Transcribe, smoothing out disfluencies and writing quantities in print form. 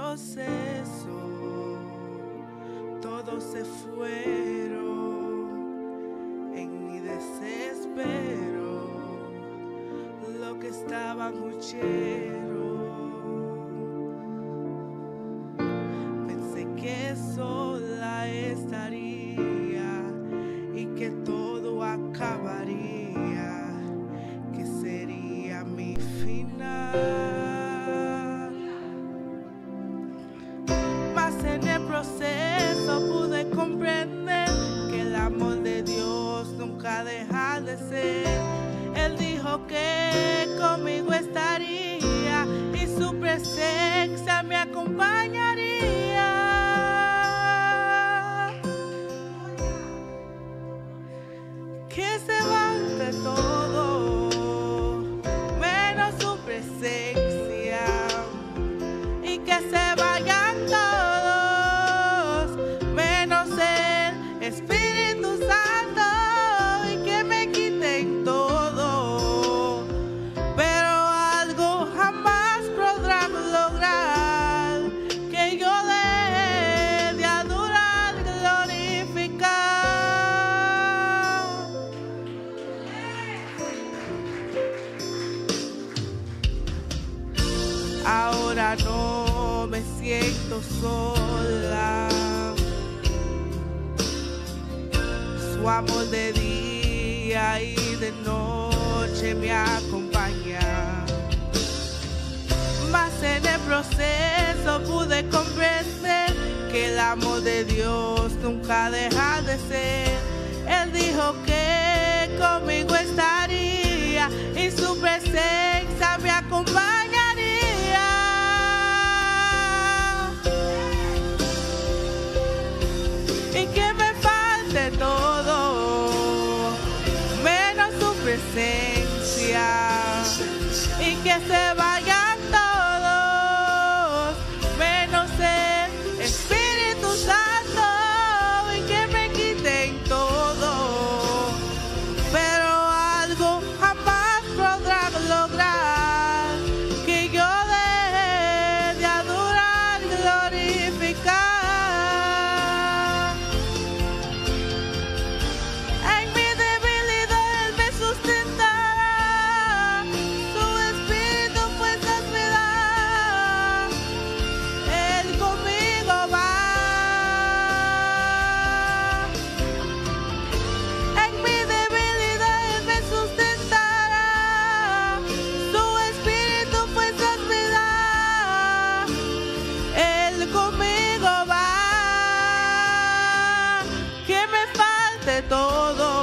proceso todos se fueron en mi desespero, lo que estaban huyendo. Pensé que sola estaría y que todo acabaría, que sería mi final. Mas en el proceso pude comprender que el amor de Dios nunca deja de ser. Él dijo que conmigo estaría y su presencia me acompañaría. Que se vaya todo menos su presencia y que se vayan todos menos el Espíritu Santo y que me quiten todo, pero algo jamás podrán lograr, que yo deje de adorar, glorificar. Ahora no me siento sola, su amor de día y de noche me acompaña. Mas en el proceso pude comprender que el amor de Dios nunca deja de ser. Él dijo que conmigo estaría y su presencia me acompañaría. Y que me falte todo menos su presencia y que se vayan todos menos el Espíritu Santo y que me quiten todo, pero algo jamás podrán lograr, que yo deje de adorar, glorificar. En mi debilidad Él me sustentará, su Espíritu fuerzas me da, Él conmigo va. En mi debilidad Él me sustentará, su Espíritu fuerzas me da, Él conmigo va. Que me falte todo